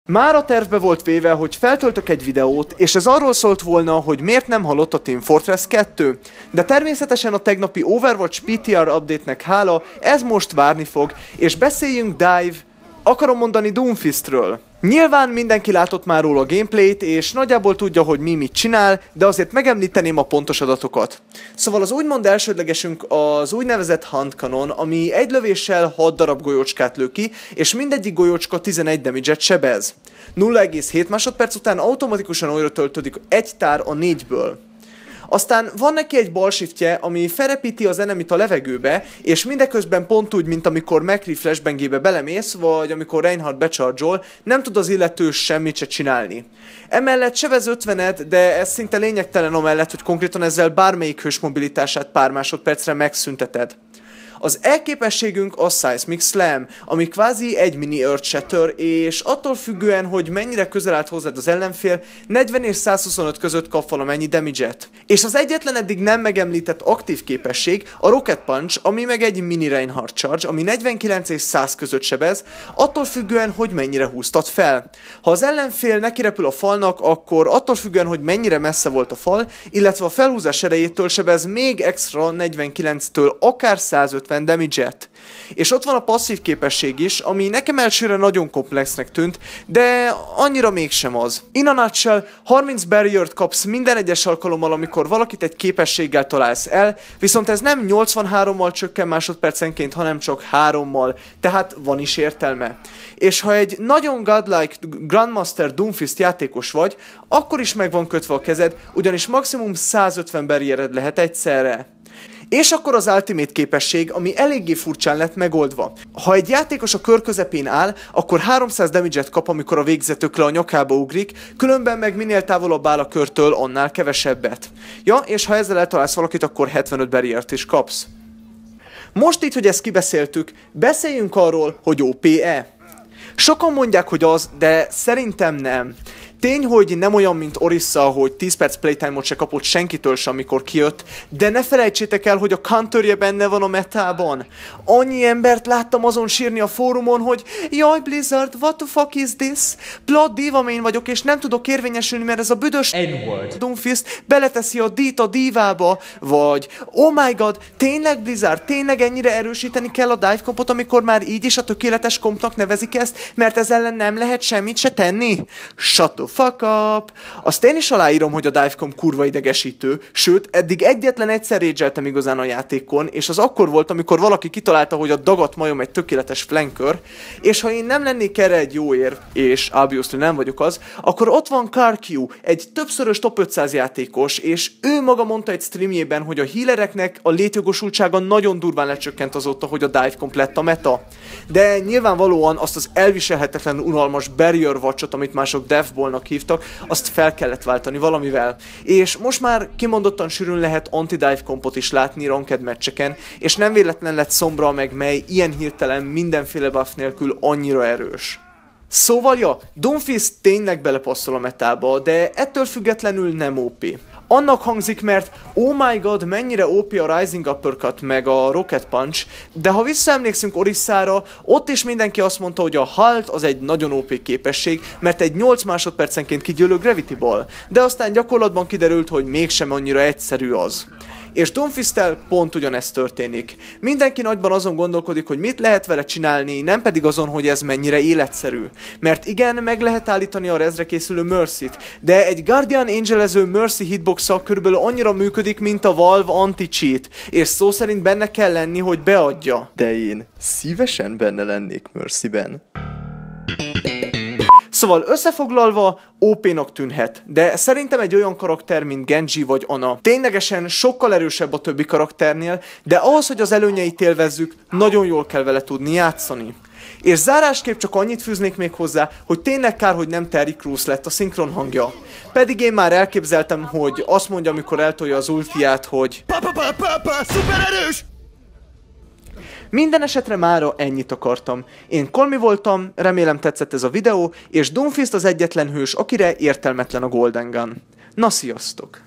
Már a tervbe volt véve, hogy feltöltök egy videót, és ez arról szólt volna, hogy miért nem halott a Team Fortress 2. De természetesen a tegnapi Overwatch PTR update-nek hála, ez most várni fog, és beszéljünk akarom mondani Doomfistről. Nyilván mindenki látott már róla a gameplayt, és nagyjából tudja, hogy mi mit csinál, de azért megemlíteném a pontos adatokat. Szóval az úgymond elsődlegesünk az úgynevezett Hunt Cannon, ami egy lövéssel 6 darab golyócskát lő ki, és mindegyik golyócska 11 damage-et sebez. 0,7 másodperc után automatikusan újra töltődik egy tár a 4-ből. Aztán van neki egy balshiftje, ami felrepíti az enemit a levegőbe, és mindeközben pont úgy, mint amikor McCree flashbangébe belemész, vagy amikor Reinhardt becharge-ol, nem tud az illető semmit se csinálni. Emellett sebez 50-et, de ez szinte lényegtelen amellett, hogy konkrétan ezzel bármelyik hős mobilitását pár másodpercre megszünteted. Az elképességünk a Seismic Slam, ami kvázi egy mini Earth Shatter, és attól függően, hogy mennyire közel állt hozzád az ellenfél, 40 és 125 között kap valamennyi damage-et. És az egyetlen eddig nem megemlített aktív képesség a Rocket Punch, ami meg egy mini Reinhardt Charge, ami 49 és 100 között sebez, attól függően, hogy mennyire húztad fel. Ha az ellenfél nekirepül a falnak, akkor attól függően, hogy mennyire messze volt a fal, illetve a felhúzás erejétől sebez még extra 49-től akár 150 damage-et. És ott van a passzív képesség is, ami nekem elsőre nagyon komplexnek tűnt, de annyira mégsem az. In a nutshell, 30 barrier-t kapsz minden egyes alkalommal, amikor valakit egy képességgel találsz el, viszont ez nem 83-mal csökken másodpercenként, hanem csak 3-mal, tehát van is értelme. És ha egy nagyon godlike Grandmaster Doomfist játékos vagy, akkor is meg van kötve a kezed, ugyanis maximum 150 barriered lehet egyszerre. És akkor az Ultimate képesség, ami eléggé furcsán lett megoldva. Ha egy játékos a kör közepén áll, akkor 300 damage-et kap, amikor a végzetökre a nyakába ugrik, különben meg minél távolabb áll a körtől, annál kevesebbet. Ja, és ha ezzel eltalálsz valakit, akkor 75 barriert is kapsz. Most így, hogy ezt kibeszéltük, beszéljünk arról, hogy OP-e. Sokan mondják, hogy az, de szerintem nem. Tény, hogy nem olyan, mint Orisa, hogy 10 perc playtime-ot se kapott senkitől sem, amikor kijött, de ne felejtsétek el, hogy a counterje benne van a metában. Annyi embert láttam azon sírni a fórumon, hogy jaj Blizzard, what the fuck is this? Blood Diva main vagyok, és nem tudok érvényesülni, mert ez a büdös Doomfist beleteszi a D-t a divába, vagy oh my god, tényleg Blizzard, tényleg ennyire erősíteni kell a dive kompot, amikor már így is a tökéletes kompnak nevezik ezt, mert ez ellen nem lehet semmit se tenni? Shut the fuck up. Azt én is aláírom, hogy a Divecom kurva idegesítő, sőt, eddig egyetlen egyszer rage-eltem igazán a játékon, és az akkor volt, amikor valaki kitalálta, hogy a dagat majom egy tökéletes flanker, és ha én nem lennék erre egy jó érv, és obviously nem vagyok az, akkor ott van KarQ, egy többszörös top 500 játékos, és ő maga mondta egy streamjében, hogy a healereknek a létjogosultsága nagyon durván lecsökkent azóta, hogy a Divecom lett a meta. De nyilvánvalóan azt az elviselhetetlen unalmas barrier watch-ot, amit mások devballnak hívtak, azt fel kellett váltani valamivel. És most már kimondottan sűrűn lehet anti-dive kompot is látni ranked meccseken, és nem véletlen lett Sombra meg mely ilyen hirtelen mindenféle buff nélkül annyira erős. Szóval ja, Doomfist tényleg belepasszol a metába, de ettől függetlenül nem OP. Annak hangzik, mert oh my god, mennyire OP a Rising Uppercut meg a Rocket Punch, de ha visszaemlékszünk Orisára, ott is mindenki azt mondta, hogy a Halt az egy nagyon OP képesség, mert egy 8 másodpercenként kigyűlő Gravity Ball, de aztán gyakorlatban kiderült, hogy mégsem annyira egyszerű az. És Doomfisttel pont ugyanezt történik. Mindenki nagyban azon gondolkodik, hogy mit lehet vele csinálni, nem pedig azon, hogy ez mennyire életszerű. Mert igen, meg lehet állítani a rezre készülő Mercy-t, de egy Guardian Angelező Mercy hitbox-a körülbelül annyira működik, mint a Valve anti-cheat, és szó szerint benne kell lenni, hogy beadja. De én szívesen benne lennék Mercy-ben. Szóval összefoglalva OP-nak tűnhet, de szerintem egy olyan karakter, mint Genji vagy Ana ténylegesen sokkal erősebb a többi karakternél, de ahhoz, hogy az előnyeit élvezzük, nagyon jól kell vele tudni játszani. És zárásképp csak annyit fűznék még hozzá, hogy tényleg kár, hogy nem Terry Crews lett a szinkron hangja. Pedig én már elképzeltem, hogy azt mondja, amikor eltolja az ultiát, hogy szuper erős! Minden esetre mára ennyit akartam. Én Kolmi voltam, remélem tetszett ez a videó, és Doomfist az egyetlen hős, akire értelmetlen a Golden Gun. Na sziasztok!